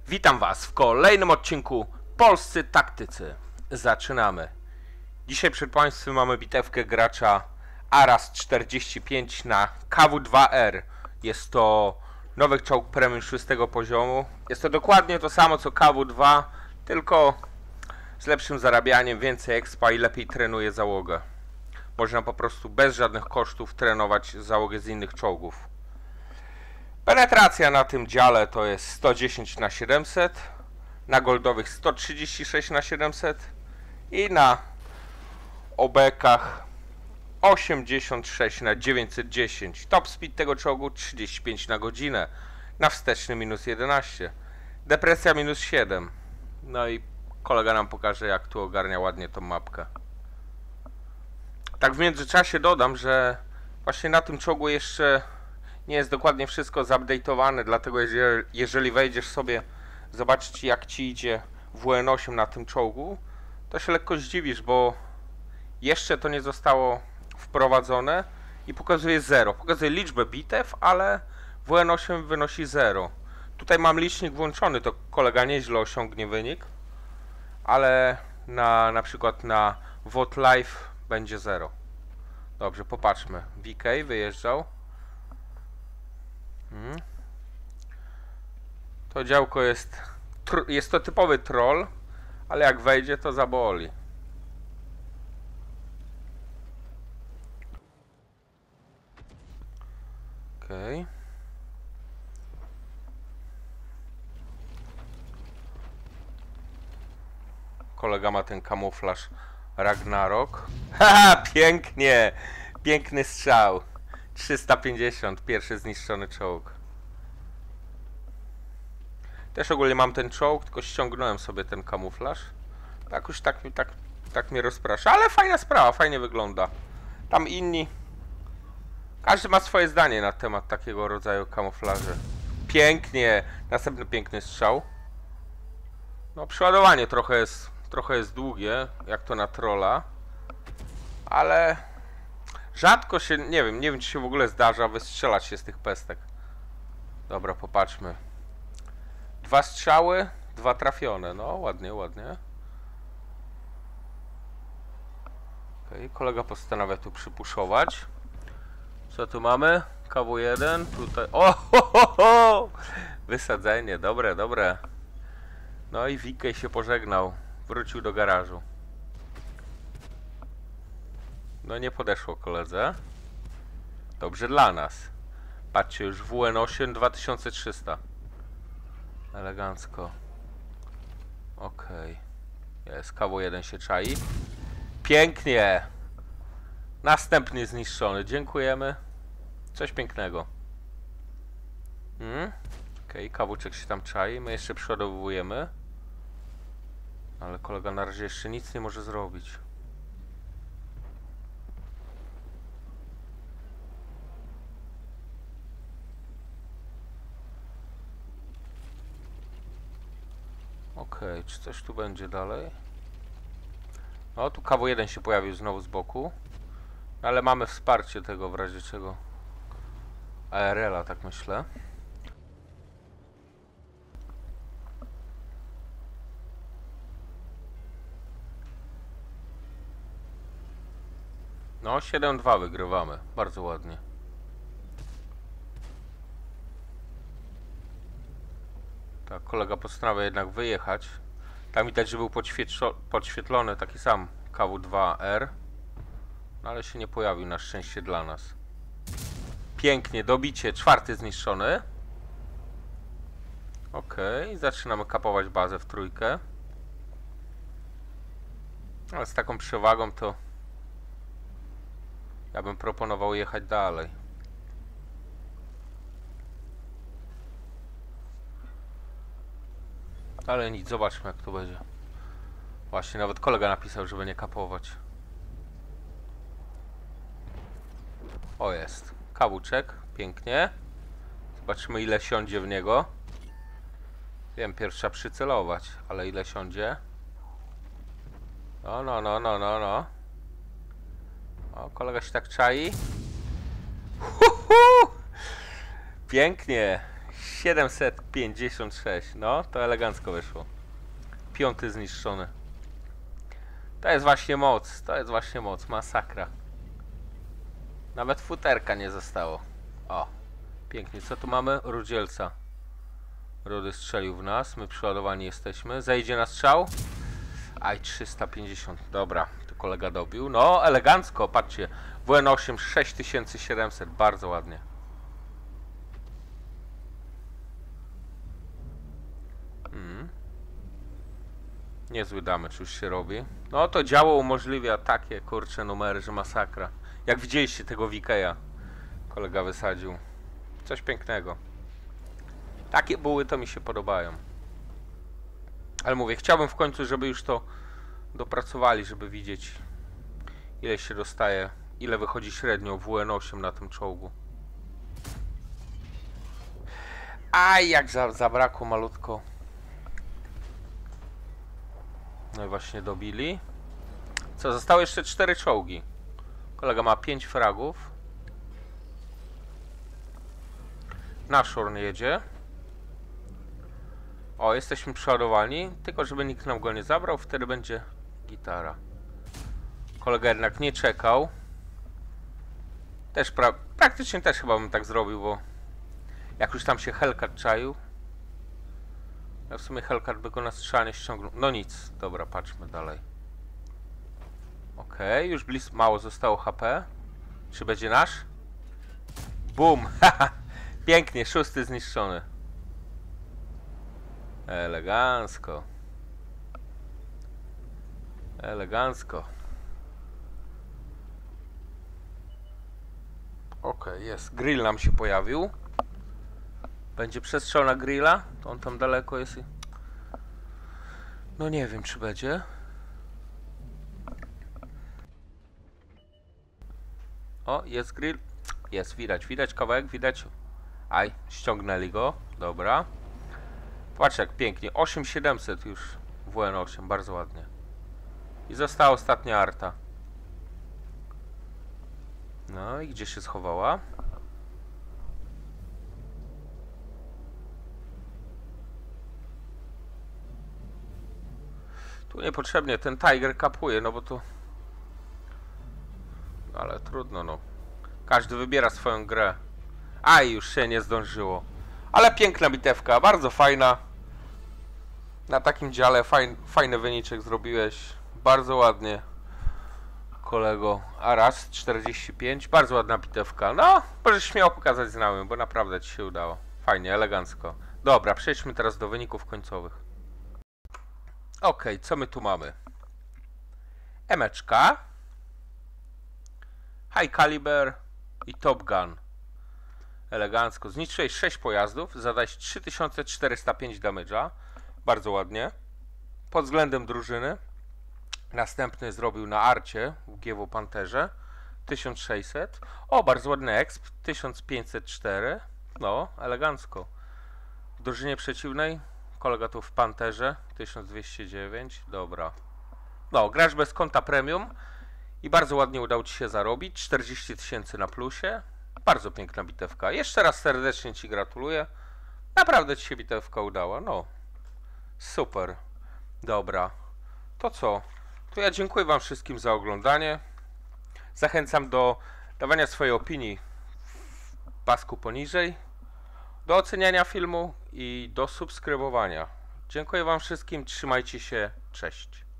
Witam Was w kolejnym odcinku Polscy Taktycy. Zaczynamy. Dzisiaj przed Państwem mamy bitewkę gracza Aras 45 na KW2R. Jest to nowy czołg premium 6 poziomu. Jest to dokładnie to samo co KW2, tylko z lepszym zarabianiem, więcej expa i lepiej trenuje załogę. Można po prostu bez żadnych kosztów trenować załogę z innych czołgów. Penetracja na tym dziale to jest 110 na 700, na goldowych 136 na 700 i na obekach 86 na 910. Top speed tego czołgu 35 na godzinę, na wsteczny minus 11, depresja minus 7. No i kolega nam pokaże, jak tu ogarnia ładnie tą mapkę. Tak w międzyczasie dodam, że właśnie na tym czołgu jeszcze nie jest dokładnie wszystko zupdate'owane, dlatego jeżeli wejdziesz sobie zobaczyć, jak ci idzie WN8 na tym czołgu, to się lekko zdziwisz, bo jeszcze to nie zostało wprowadzone i pokazuje 0. Pokazuje liczbę bitew, ale WN8 wynosi 0. Tutaj mam licznik włączony, to kolega nieźle osiągnie wynik, ale na przykład na VOD Live będzie 0. Dobrze, popatrzmy. VK wyjeżdżał. To działko jest to typowy troll, ale jak wejdzie, to zaboli. Okej. Kolega ma ten kamuflaż Ragnarok. Haha, pięknie! Piękny strzał. 350, pierwszy zniszczony czołg. Też ogólnie mam ten czołg, tylko ściągnąłem sobie ten kamuflaż. Tak już tak mnie rozprasza, ale fajna sprawa, fajnie wygląda. Tam inni... Każdy ma swoje zdanie na temat takiego rodzaju kamuflaży. Pięknie! Następny piękny strzał. No przeładowanie trochę jest długie, jak to na trolla. Ale... rzadko się, nie wiem czy się w ogóle zdarza wystrzelać się z tych pestek. Dobra, popatrzmy. 2 strzały, 2 trafione. No, ładnie, ładnie. Okej, kolega postanawia tu przypuszować. Co tu mamy? KW1, tutaj... O, ho! Wysadzenie, dobre, dobre. No i VK się pożegnał. Wrócił do garażu. No nie podeszło koledze. Dobrze dla nas. Patrzcie, już WN8 2300. Elegancko. Okej. Jest, KW1 się czai. Pięknie! Następny zniszczony. Dziękujemy. Coś pięknego. Okej, kawuczek się tam czai. My jeszcze przeładowujemy. Ale kolega na razie jeszcze nic nie może zrobić. Okej, czy coś tu będzie dalej? O, tu KW1 się pojawił znowu z boku. Ale mamy wsparcie tego w razie czego. ARL-a, tak myślę. No, 7-2 wygrywamy. Bardzo ładnie. Tak, kolega postanawia jednak wyjechać. Tam widać, że był podświetlony taki sam KW2R. No ale się nie pojawił na szczęście dla nas. Pięknie, dobicie, 4 zniszczony. Okej, zaczynamy kapować bazę w trójkę. Ale z taką przewagą to ja bym proponował jechać dalej. Ale nic, zobaczmy jak to będzie. Właśnie, nawet kolega napisał, żeby nie kapować. O, jest. Kawuczek, pięknie. Zobaczymy, ile siądzie w niego. Wiem, pierwsza trzeba przycelować, ale ile siądzie? No. O, kolega się tak czai. Pięknie. 756. No, to elegancko wyszło. 5 zniszczony. To jest właśnie moc. To jest właśnie moc. Masakra. Nawet futerka nie zostało. O, pięknie. Co tu mamy? Rudzielca. Rudy strzelił w nas. My przeładowani jesteśmy. Zajdzie na strzał. Aj, 350. Dobra, to kolega dobił. No, elegancko. Patrzcie. WN8 6700. Bardzo ładnie. Niezły damage już się robi. No to działo umożliwia takie kurcze numery, że masakra. Jak widzieliście tego Wikeja, kolega wysadził. Coś pięknego. Takie buły to mi się podobają. Ale mówię, chciałbym w końcu, żeby już to dopracowali, żeby widzieć, ile się dostaje, ile wychodzi średnio WN8 na tym czołgu. Aj, jak zabrakło malutko. No i właśnie dobili. Co, zostały jeszcze 4 czołgi. Kolega ma 5 fragów. Nashorn jedzie. O, jesteśmy przeładowani. Tylko żeby nikt nam go nie zabrał, wtedy będzie gitara. Kolega jednak nie czekał. Też praktycznie też chyba bym tak zrobił, bo jak już tam się Hellcat czaił. Ja w sumie Hellcat by go na strzelanie ściągnął. No nic, dobra, patrzmy dalej. Okej, już mało zostało HP. Czy będzie nasz? Bum! Pięknie, 6 zniszczony. Elegancko. Elegancko. Okej, jest. Grill nam się pojawił. Będzie przestrzał na grilla? To on tam daleko jest i... No nie wiem, czy będzie. O, jest grill. Jest, widać kawałek, widać. Aj, ściągnęli go. Dobra. Patrz jak pięknie. 8700 już WN8, bardzo ładnie. I została ostatnia arta. No i gdzie się schowała? Tu niepotrzebnie ten Tiger kapuje, no bo to... Ale trudno, no. Każdy wybiera swoją grę. Aj, już się nie zdążyło. Ale piękna bitewka, bardzo fajna. Na takim dziale fajny wyniczek zrobiłeś. Bardzo ładnie, kolego. Aras 45, bardzo ładna bitewka. No, możesz śmiało pokazać znajomym, bo naprawdę ci się udało. Fajnie, elegancko. Dobra, przejdźmy teraz do wyników końcowych. Ok, co my tu mamy? Emeczka, High Caliber i Top Gun. Elegancko. Zniszczyłeś 6 pojazdów, zadałeś 3405 damage'a. Bardzo ładnie. Pod względem drużyny następny zrobił na arcie w GW Panterze 1600. O, bardzo ładny exp 1504. No, elegancko. W drużynie przeciwnej kolega tu w Panterze 1209. Dobra. No, grasz bez konta premium i bardzo ładnie udało ci się zarobić. 40 000 na plusie. Bardzo piękna bitewka. Jeszcze raz serdecznie ci gratuluję. Naprawdę ci się bitewka udała. No, super. Dobra. To co? To ja dziękuję wam wszystkim za oglądanie. Zachęcam do dawania swojej opinii w pasku poniżej, do oceniania filmu i do subskrybowania. Dziękuję wam wszystkim. Trzymajcie się. Cześć.